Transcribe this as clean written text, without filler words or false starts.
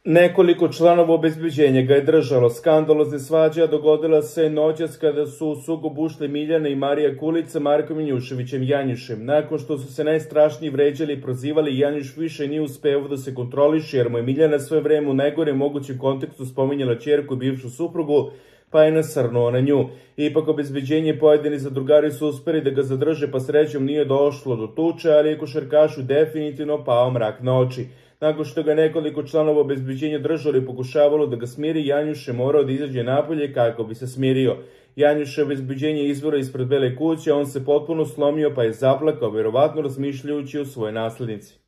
Nekoliko članova obezbeđenja ga je držalo. Skandalozne svađe dogodila se noćas kada su u sukob ušli Miljana i Marija Kulić sa Markom Janjuševićem Janjušem. Nakon što su se najstrašnije vređali i prozivali, Janjuš više nije uspeo da se kontroliše jer mu je Miljana sve vreme u najgorem mogućem kontekstu spominjala ćerku i bivšu suprugu, pa je nasrnuo na nju. Ipak obezbeđenje i pojedini zadrugari su uspeli da ga zadrže, pa srećom nije došlo do tuče, ali je košarkašu definitivno pao mrak na oči. Nakon što ga nekoliko članova obezbeđenja držalo i pokušavalo da ga smiri, Janjuš je morao da izađe napolje kako bi se smirio. Janjuše obezbeđenje izvora ispred Bele kuće, on se potpuno slomio pa je zaplakao, verovatno razmišljajući o svojoj naslednici.